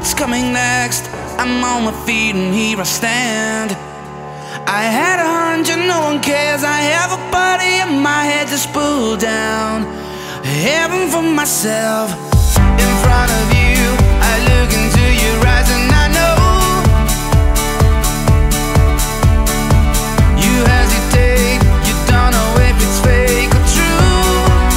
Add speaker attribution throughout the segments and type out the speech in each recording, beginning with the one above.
Speaker 1: what's coming next. I'm on my feet and here I stand. I had a hunch and no one cares. I have a body in my head just pulled down. Heaven for myself. In front of you, I look into your eyes and I know you hesitate. You don't know if it's fake or true.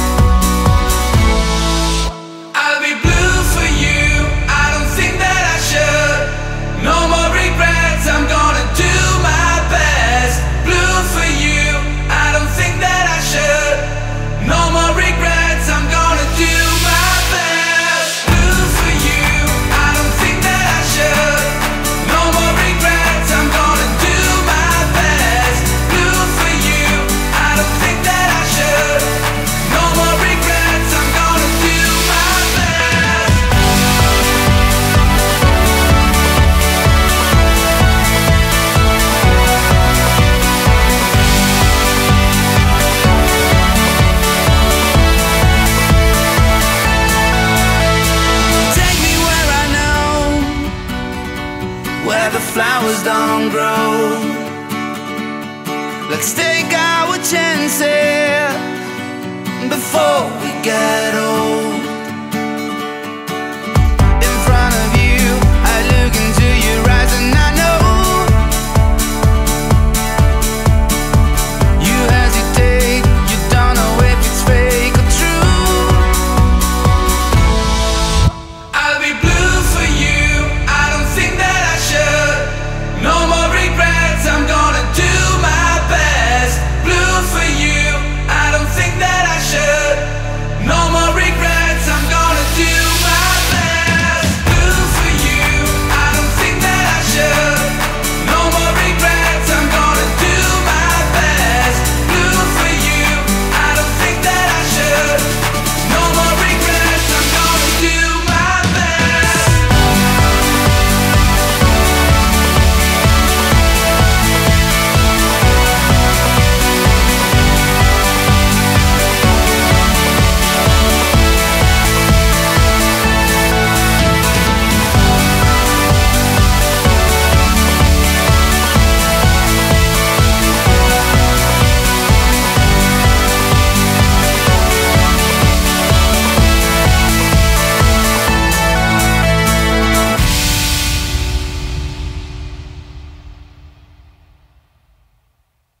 Speaker 1: I'll be blue for you. I don't think that I should. No more regrets. I'm gonna do my best. Blue for you. I don't think that I should. No more regrets. I'm gonna do my best. Blue for you. I don't think that I should. No more regrets. I'm gonna do my best. Blue for you. I don't think that I should. No more regrets. I'm gonna do my best. Take me where I know, where the flowers don't grow. Let's take our chances before we get